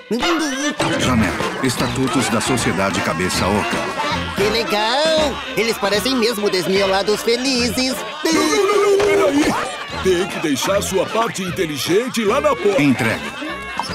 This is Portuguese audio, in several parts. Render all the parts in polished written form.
Janela, estatutos da Sociedade Cabeça Oca. Que legal! Eles parecem mesmo desmiolados felizes. Não, peraí! Tem que deixar sua parte inteligente lá na porta. Entrega.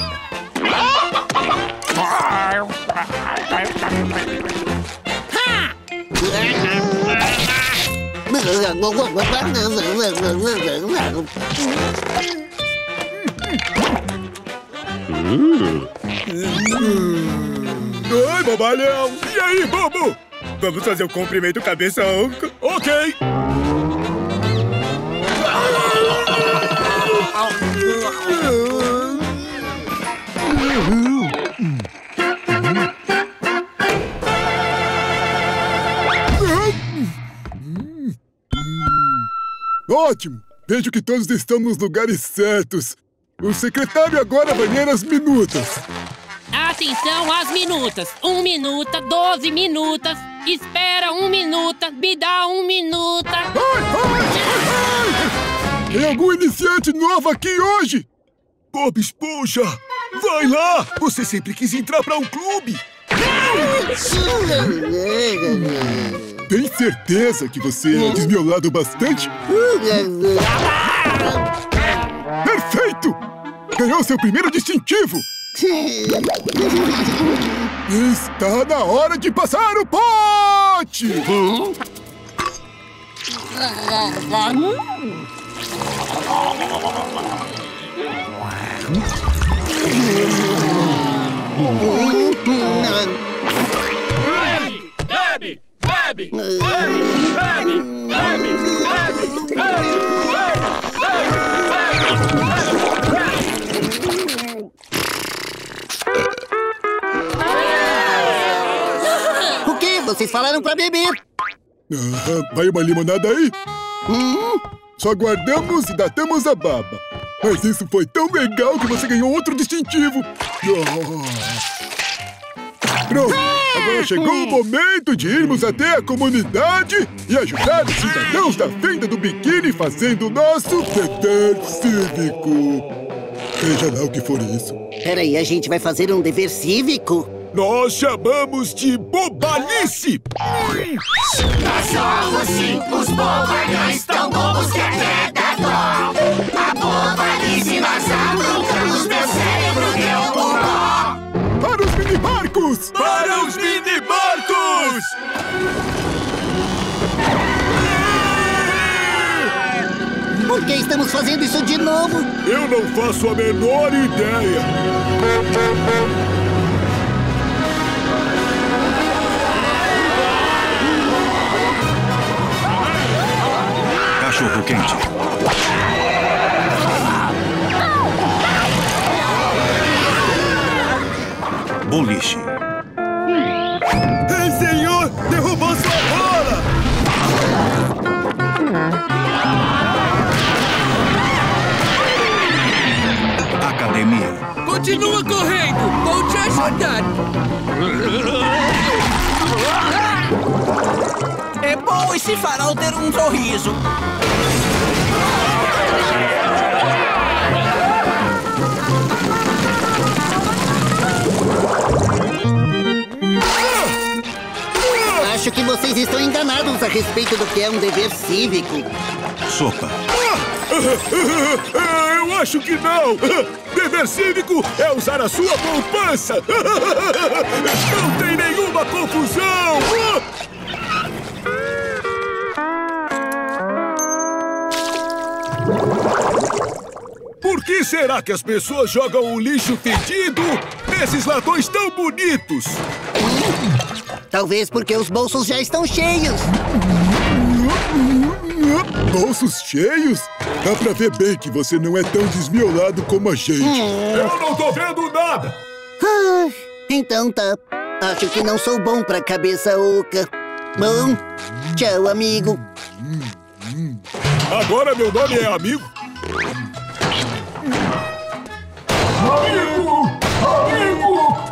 Oi, bobalhão! E aí, bobo? Vamos fazer o cumprimento cabeça oca? Ok! Ótimo! Vejo que todos estão nos lugares certos. O secretário agora vai ler as minutas. Atenção às minutas. 1 minuta, 12 minutas. Espera 1 minuta, me dá 1 minuta. Tem algum iniciante novo aqui hoje? Bob Esponja! Vai lá! Você sempre quis entrar pra um clube! Tem certeza que você é desmiolado bastante? Perfeito! Ganhou seu primeiro distintivo! Está na hora de passar o pote! Bebe! Bebe! Bebe! Bebe! Bebe! Bebe! O quê? Vocês falaram pra beber. Vai uma limonada aí? Só guardamos e datamos a baba. Mas isso foi tão legal que você ganhou outro distintivo. Pronto, agora chegou o momento de irmos até a comunidade e ajudar os cidadãos da venda do biquíni fazendo o nosso dever cívico. Seja lá o que for isso. Peraí, a gente vai fazer um dever cívico? Nós chamamos de bobalice! Nós somos sim os bobalhões, tão bobos que até dá dó. A bobalice nós aprontamos, meu cérebro deu um nó. Para os mini-barcos! Para os mini-barcos! Por que estamos fazendo isso de novo? Eu não faço a menor ideia. Cachorro quente. Boliche. Ei, senhor! Derrubou sua bola! Academia. Continua correndo! Vou te ajudar! É bom esse farol ter um sorriso. Acho que vocês estão enganados a respeito do que é um dever cívico. Sopa. Eu acho que não! Dever cívico é usar a sua poupança! Não tem nenhuma confusão! Por que será que as pessoas jogam o lixo fedido nesses latões tão bonitos? Talvez porque os bolsos já estão cheios. Bolsos cheios? Dá pra ver bem que você não é tão desmiolado como a gente. Eu não tô vendo nada! Então tá. Acho que não sou bom pra cabeça oca. Bom, tchau, amigo. Agora meu nome é amigo? Amigo! Amigo!